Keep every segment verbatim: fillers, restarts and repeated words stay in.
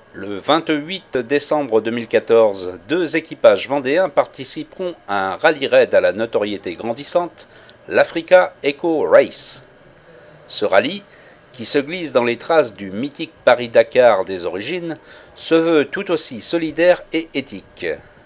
Le vingt-huit décembre deux mille quatorze, deux équipages vendéens participeront à un rallye-raid à la notoriété grandissante, l'Africa Eco Race. Ce rallye, qui se glisse dans les traces du mythique Paris-Dakar des origines, se veut tout aussi solidaire et éthique.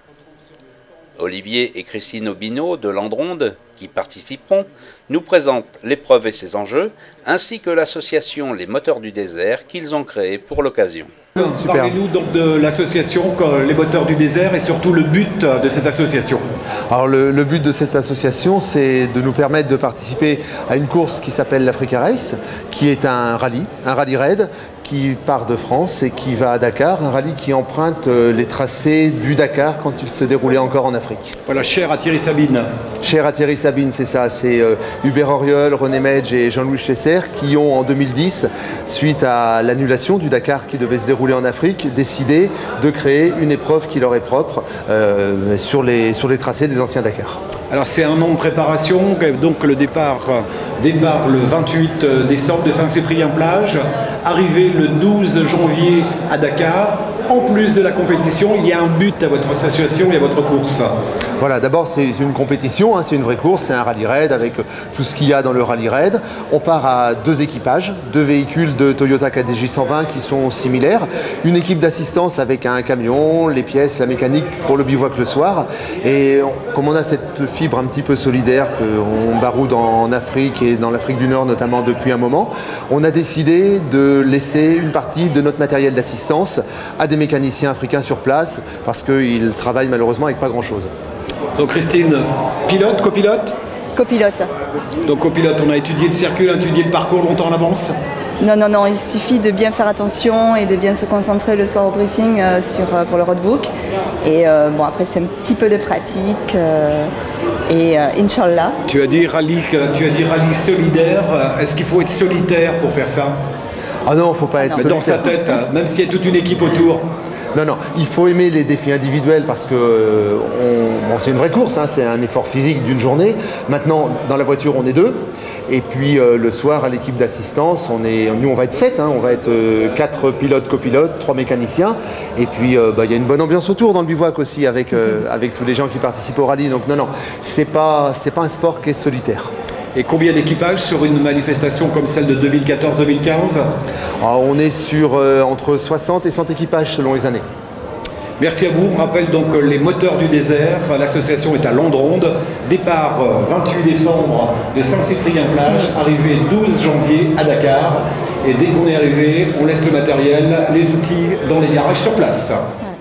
Olivier et Christine Aubineau de Landronde, qui participeront, nous présentent l'épreuve et ses enjeux, ainsi que l'association Les Moteurs du Désert qu'ils ont créée pour l'occasion. Parlez-nous donc de l'association Les Moteurs du Désert et surtout le but de cette association. Alors le, le but de cette association, c'est de nous permettre de participer à une course qui s'appelle l'Africa Race, qui est un rallye, un rallye raid qui part de France et qui va à Dakar, un rallye qui emprunte les tracés du Dakar quand il se déroulait encore en Afrique. Voilà, cher à Thierry Sabine. Cher à Thierry Sabine, c'est ça, c'est euh, Hubert Auriol, René Medge et Jean-Louis Chesser qui ont en deux mille dix, suite à l'annulation du Dakar qui devait se dérouler en Afrique, décidé de créer une épreuve qui leur est propre euh, sur, les, sur les tracés des anciens Dakar. Alors c'est un an de préparation, donc le départ, départ le vingt-huit décembre de Saint-Cyprien-Plage, arrivé le douze janvier à Dakar. En plus de la compétition, il y a un but à votre association et à votre course. Voilà, d'abord c'est une compétition, hein, c'est une vraie course, c'est un rallye raid avec tout ce qu'il y a dans le rallye raid. On part à deux équipages, deux véhicules de Toyota K D J cent vingt qui sont similaires, une équipe d'assistance avec un camion, les pièces, la mécanique pour le bivouac le soir. Et on, comme on a cette fibre un petit peu solidaire qu'on baroude en Afrique et dans l'Afrique du Nord notamment depuis un moment, on a décidé de laisser une partie de notre matériel d'assistance à des mécaniciens africains sur place parce qu'ils travaillent malheureusement avec pas grand chose. Donc Christine, pilote, copilote? Copilote. Donc copilote, on a étudié le circuit, on a étudié le parcours longtemps en avance? Non, non, non, il suffit de bien faire attention et de bien se concentrer le soir au briefing euh, sur, euh, pour le roadbook. Et euh, bon, après c'est un petit peu de pratique euh, et euh, Inch'Allah. Tu as dit rallye, tu as dit rallye solidaire, est-ce qu'il faut être solitaire pour faire ça? Ah non, il ne faut pas être solitaire. Dans sa tête, même s'il y a toute une équipe autour. Non, non, il faut aimer les défis individuels parce que euh, bon, c'est une vraie course, hein, c'est un effort physique d'une journée. Maintenant, dans la voiture, on est deux. Et puis euh, le soir, à l'équipe d'assistance, on est, nous, on va être sept. Hein, on va être euh, quatre pilotes, copilotes, trois mécaniciens. Et puis, euh, bah, y a une bonne ambiance autour dans le bivouac aussi avec, euh, avec tous les gens qui participent au rallye. Donc non, non, c'est pas, c'est pas un sport qui est solitaire. Et combien d'équipages sur une manifestation comme celle de deux mille quatorze deux mille quinze? Ah, on est sur euh, entre soixante et cent équipages selon les années. Merci à vous. On rappelle donc Les Moteurs du Désert. L'association est à Landronde. Départ vingt-huit décembre de Saint-Cyprien-Plage. Arrivée douze janvier à Dakar. Et dès qu'on est arrivé, on laisse le matériel, les outils dans les garages sur place.